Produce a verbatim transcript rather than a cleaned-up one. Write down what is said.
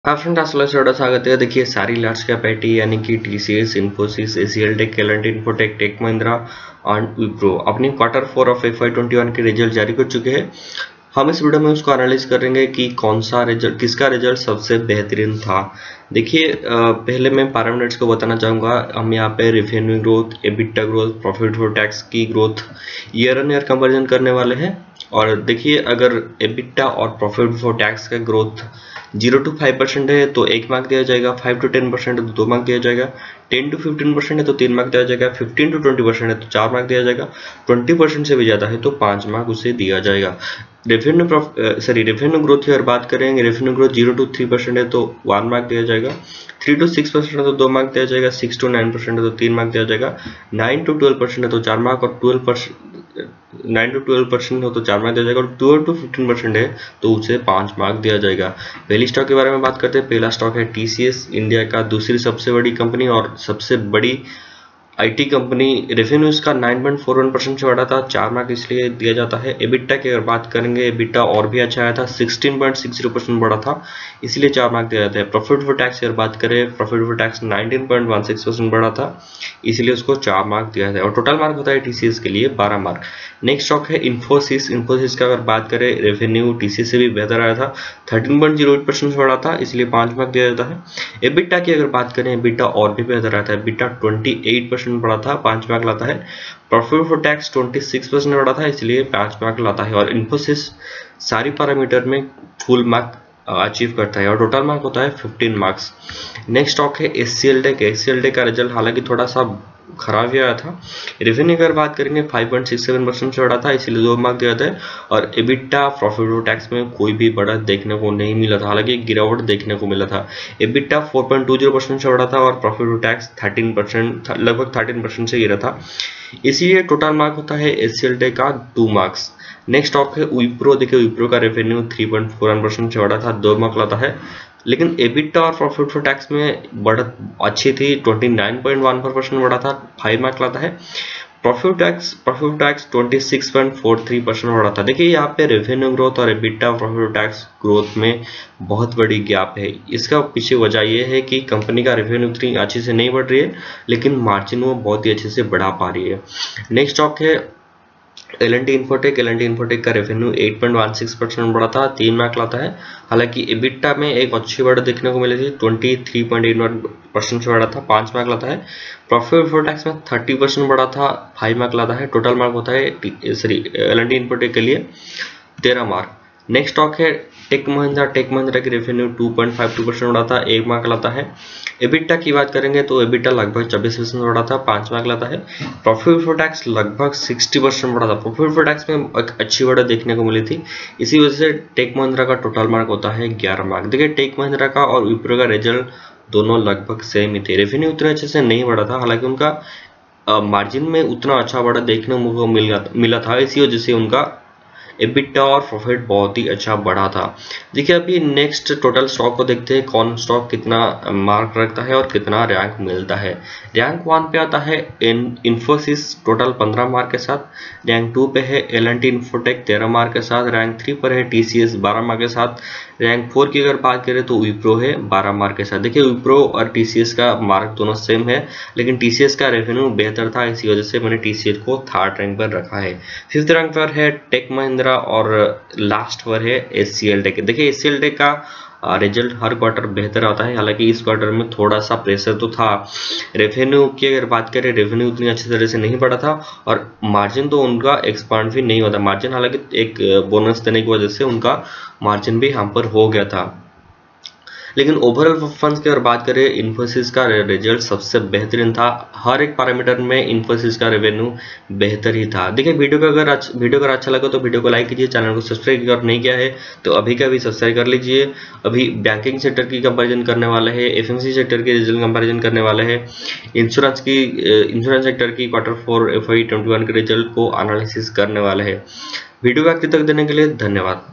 हाँ फ्रेंड, आपका थोड़ा स्वागत है। देखिए सारी लार्ज कैप आईटी यानी कि TCS, Infosys, HCL Tech, L and T Infotech, Tech Mahindra and Wipro अपनी quarter four of F I twenty one के रिजल्ट जारी कर चुके हैं। हम इस वीडियो में उसको एनालाइज करेंगे कि कौन सा रिजल्ट, किसका रिजल्ट सबसे बेहतरीन था। देखिए पहले मैं पैरामीटर्स को बताना चाहूँगा। हम यहाँ पे revenue growth, EBITDA growth, profit before tax की growth year on year comparison करने वाले हैं। और देखिए अगर एबिटा और प्रॉफिट बिफोर टैक्स का growth zero to five percent है तो एक मार्क दिया जाएगा, फाइव टू टेन परसेंट है तो दो मार्क दिया जाएगा, टेन टू फिफ्टीन परसेंट है तो तीन मार्क दिया जाएगा, फिफ्टीन टू ट्वेंटी परसेंट है तो चार मार्क दिया जाएगा, ट्वेंटी परसेंट से भी ज़्यादा है तो पाँच मार्क उसे दिया जाएगा। रेवेन्यू सॉरी रेवेन्यू ग्रोथ की अगर बात करेंगे, revenue growth zero to three percent है तो वन मार्क दिया जाएगा, थ्री टू सिक्स परसेंट है तो दो मार्क दिया जाएगा, सिक्स टू नाइन परसेंट है तो तीन मार्क दिया जाएगा, नाइन टू ट्वेल्व परसेंट है तो चार मार्क, और twelve percent nine to twelve percent हो तो चार मार्क दिया जाएगा, और ट्वेल्व टू फिफ्टीन परसेंट है तो उसे पाँच मार्क दिया जाएगा। पहली स्टॉक के बारे में बात करते हैं। पहला स्टॉक है टीसीएस, इंडिया का दूसरी सबसे बड़ी कंपनी और सबसे बड़ी आईटी कंपनी। रेवेन्यू इसका nine point four one percent से बढ़ा था, चार मार्क इसलिए दिया जाता है। एबिटा की अगर बात करेंगे, एबिटा और भी अच्छा आया था, sixteen point six zero percent बढ़ा था, इसलिए चार मार्क दिया जाता है। प्रॉफिट बिफोर टैक्स की अगर बात करें, profit before tax nineteen point one six percent बढ़ा था, इसलिए उसको चार मार्क दिया जाता है। और टोटल मार्क होता है टीसीएस के लिए बारह मार्क। नेक्स्ट स्टॉक है इन्फोसिस। इन्फोसिस का अगर बात करें, रेवेन्यू टीसीएस से भी बेहतर आया था, thirteen point zero eight percent बढ़ा था, इसलिए पाँच मार्क दिया जाता है। एबिटा की अगर बात करें, एबिटा और भी बेहतर आया था, एबिटा ट्वेंटी एट परसेंट बढ़ा था, पाँच मार्क लाता है। Profit before tax twenty six percent बढ़ा था, इसलिए पाँच मार्क लाता है। और इन्फोसिस सारी पैरामीटर में फुल मार्क अचीव करता है और टोटल मार्क होता है फिफ्टीन मार्क्स। नेक्स्ट स्टॉक है एसीएल टेक। एसीएल टेक का रिजल्ट हालांकि थोड़ा सा खराब ही आया था। रेवेन्यू की अगर बात करेंगे, five point six seven percent से बढ़ा था, इसीलिए दो मार्क दिया था। और एबिटा, प्रॉफिट बिफोर टैक्स में कोई भी बढ़त देखने को नहीं मिला था, हालांकि गिरावट देखने को मिला था। EBITDA four point two zero percent से बढ़ा था और profit before tax thirteen percent लगभग थर्टीन परसेंट से गिरा था, इसीलिए टोटल मार्क होता है एसीएल टेक का टू मार्क्स। नेक्स्ट स्टॉक है विप्रो। देखिए विप्रो का revenue three point four one percent से बढ़ा था, दो मार्क लाता है। लेकिन एबिटा और प्रॉफिट बिफोर टैक्स में बढ़त अच्छी थी, twenty nine point one four percent बढ़ा था, फाइव मार्क लाता है। Profit tax profit tax twenty six point four three percent बढ़ा था। देखिए यहाँ पे रेवेन्यू ग्रोथ और एबिटा प्रॉफिट टैक्स ग्रोथ में बहुत बड़ी गैप है। इसका पीछे वजह यह है कि कंपनी का रेवेन्यू इतनी अच्छे से नहीं बढ़ रही है, लेकिन मार्जिन वो बहुत ही अच्छे से बढ़ा पा रही है। नेक्स्ट स्टॉक है L and T Infotech. L and T Infotech का revenue eight point one six percent बढ़ा था, तीन मार्क लाता है। हालांकि एबिटा में एक अच्छी बढ़त देखने को मिली थी, twenty three point eight one percent से बढ़ा था, पाँच मार्क लाता है। प्रॉफिट बिफोर टैक्स में थर्टी परसेंट बढ़ा था, फाइव मार्क लाता है। टोटल मार्क होता है sorry L and T Infotech के लिए तेरह मार्क। नेक्स्ट स्टॉक है टेक महिंद्रा। टेक महिंद्रा की revenue two point five two percent बढ़ा था, एक मार्क लाता है। एबिटा की बात करेंगे तो एबिटा लगभग चौबीस परसेंट बढ़ा था, पाँच मार्क लाता है। प्रॉफिट बिफोर टैक्स लगभग सिक्सटी परसेंट बढ़ा था, प्रॉफिट बिफोर टैक्स में एक अच्छी बढ़त देखने को मिली थी, इसी वजह से टेक महिंद्रा का टोटल मार्क होता है ग्यारह मार्क। देखिए टेक महिंद्रा का और विप्रो का रिजल्ट दोनों लगभग सेम ही थे। रेवेन्यू उतने अच्छे से नहीं बढ़ा था, हालांकि उनका मार्जिन में उतना अच्छा बढ़ा देखने को मिल मिला था, इसी वजह से उनका एबिटा और प्रॉफिट बहुत ही अच्छा बढ़ा था। देखिए अभी नेक्स्ट टोटल स्टॉक को देखते हैं, कौन स्टॉक कितना मार्क रखता है और कितना रैंक मिलता है। रैंक वन पे आता है इन्फोसिस टोटल पंद्रह मार्क के साथ, रैंक टू पे है एल एंड टी इन्फोटेक तेरह मार्क के साथ, रैंक थ्री पर है टीसीएस बारह मार्क के साथ, रैंक फोर की अगर बात करें तो विप्रो है बारह मार्क के साथ। देखिए विप्रो और टीसीएस का मार्क दोनों सेम है, लेकिन टीसीएस का रेवेन्यू बेहतर था, इसी वजह से मैंने टीसीएस को थर्ड रैंक पर रखा है। फिफ्थ रैंक पर है टेक महिंद्रा और लास्ट पर है एसीएल टेक। देखिए एसीएल टेक का रिजल्ट हर क्वार्टर बेहतर आता है, हालांकि इस क्वार्टर में थोड़ा सा प्रेशर तो था। रेवेन्यू की अगर बात करें, रेवेन्यू उतनी अच्छी तरह से नहीं बढ़ा था और मार्जिन तो उनका एक्सपांड भी नहीं हुआ था। मार्जिन हालांकि एक बोनस देने की वजह से उनका मार्जिन भी हम पर हो गया था, लेकिन ओवरऑल परफॉर्मेंस की अगर बात करें, इन्फोसिस का रिजल्ट सबसे बेहतरीन था। हर एक पैरामीटर में इन्फोसिस का रेवेन्यू बेहतर ही था। देखिए वीडियो को अगर वीडियो अगर अच्छा लगा तो वीडियो को लाइक कीजिए, चैनल को सब्सक्राइब अगर नहीं किया है तो अभी का भी सब्सक्राइब कर लीजिए। अभी बैंकिंग सेक्टर की कंपैरिजन करने वाले हैं, एफएमसी सेक्टर के रिजल्ट कंपैरिजन करने वाले हैं, इंश्योरेंस की इंश्योरेंस सेक्टर की quarter four F I twenty one के रिजल्ट को एनालिसिस करने वाले हैं। वीडियो को आखिर तक देने के लिए धन्यवाद।